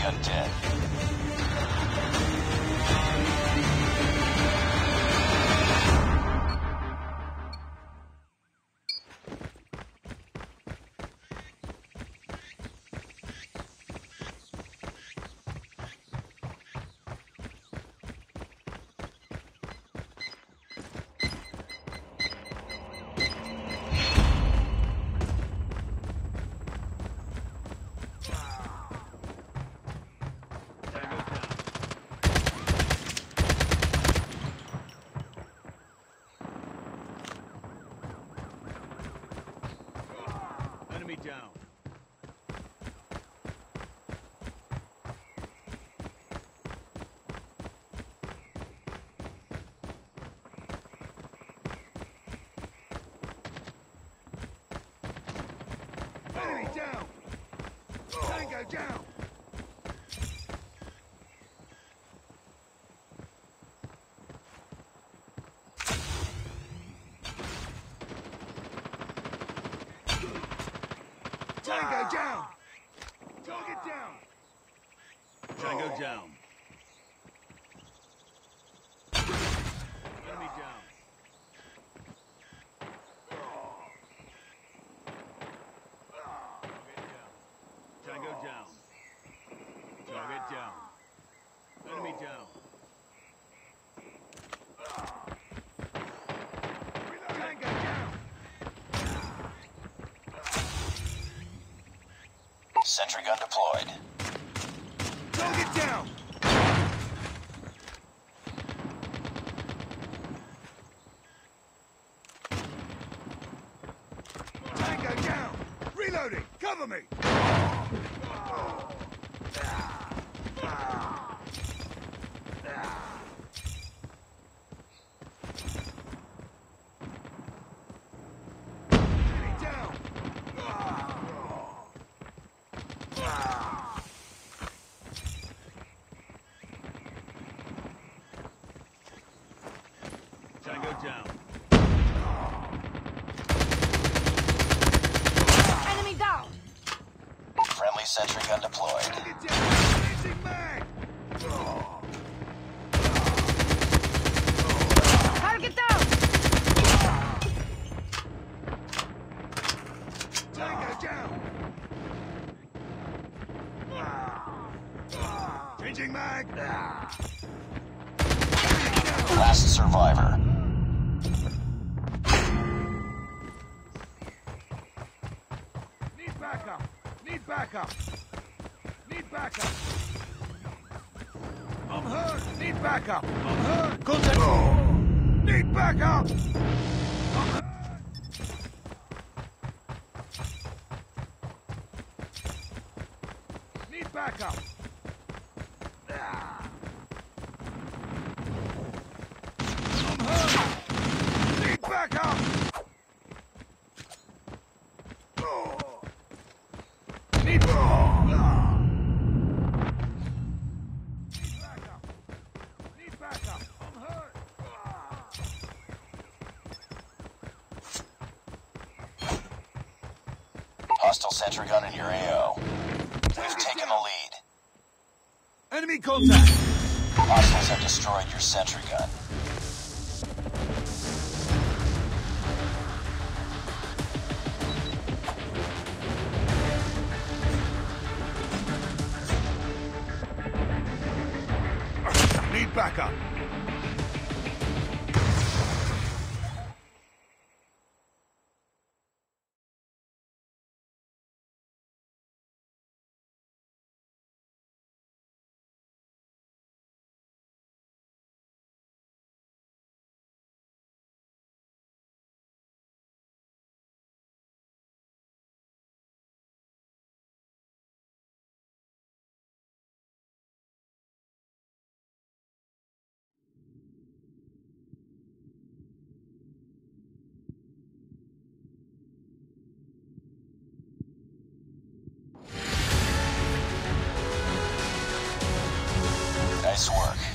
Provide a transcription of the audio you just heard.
undead. Enemy down. Enemy down! Tango down! Tango down! Target down! Tango down. Enemy down. Tango down. Target down. Enemy down. Tango down! Sentry gun deployed. Target down! Tango down! Reloading! Cover me! Enemy down! Tango down. Enemy down! Friendly sentry gun deployed. Target down! Changing mag! Target down! Tango down! Changing mag! Last survivor. Need backup! Need backup! Need backup! I'm hurt! Need backup! I'm hurt! Contact! Need backup! I'm hurt! Need backup! I'm hurt! Need backup! Need backup! Need backup! I'm hurt! Hostile sentry gun in your AO. We've taken the lead. Enemy contact! Hostiles have destroyed your sentry gun. Need backup! Nice work.